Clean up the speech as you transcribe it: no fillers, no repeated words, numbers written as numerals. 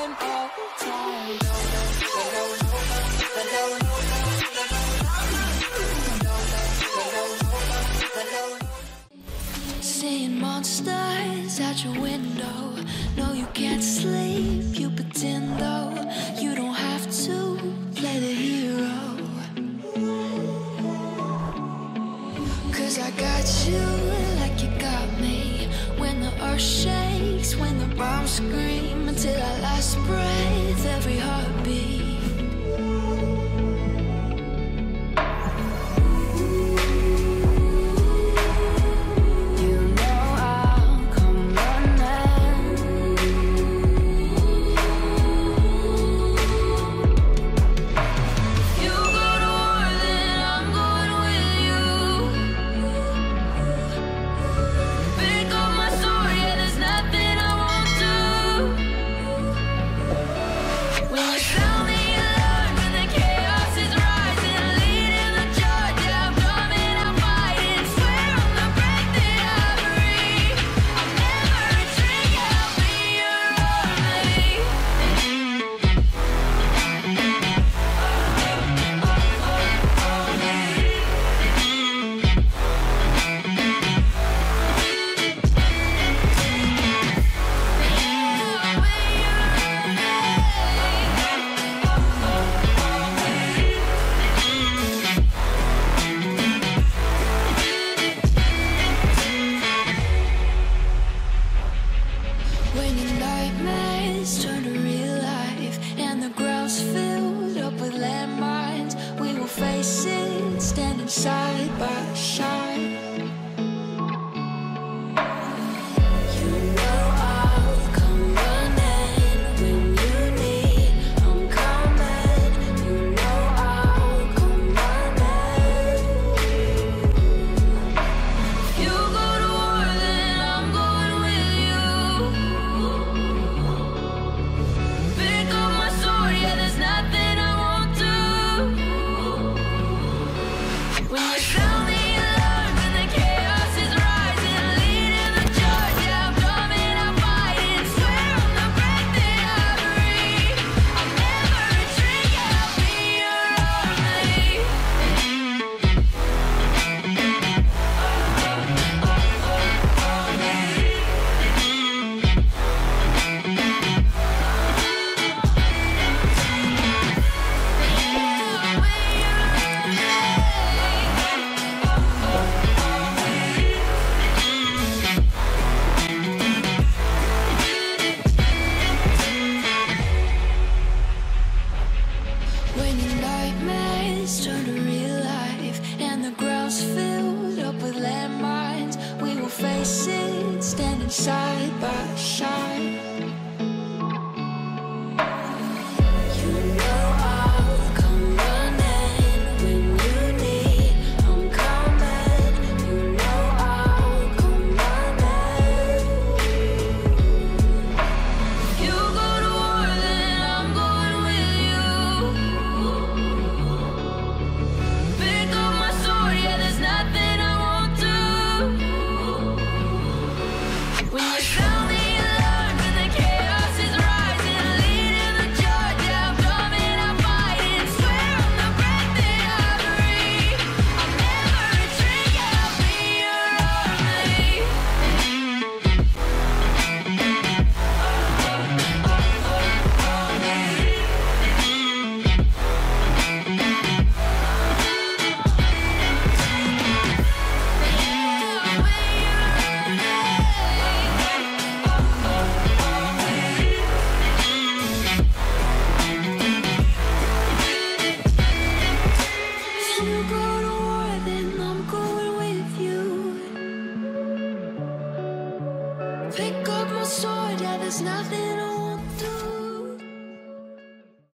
time, all the time. Seeing monsters out your window. No, you can't sleep, you pretend though. You don't have to play the hero. 'Cause I got you like you got me. When the earth shakes, when the bombs scream, until our last breath, every heartbeat. When your nightmares turn to real life and the ground's filled up with landmines, we will face it standing side by side. You know I'll come running when you need. I'm coming. You know I'll come running. You go to war, then I'm going with you. Pick up my sword, yeah, there's nothing I won't do. When you sound the alarm and the chaos is rising, leading the charge, yeah, I'm coming, I'm fighting. Swear on the breath that I breathe, I'll never retreat, yeah, I'll be your army. When your nightmares turn to real life and the ground's filled up with landmines, we will face it standing side by side. You know I'll come running when you need. I'm coming. You know I'll come running. You go to war, then I'm going with you. Pick up my sword, yeah, there's nothing I won't do. When you sound the alarm and the chaos is rising, leading the charge, yeah, I'm coming, I'm fighting. Swear on the breath that I breathe, I'll never retreat, yeah, I'll be your army. If you go to war, then I'm going with you. Pick up my sword, yeah, there's nothing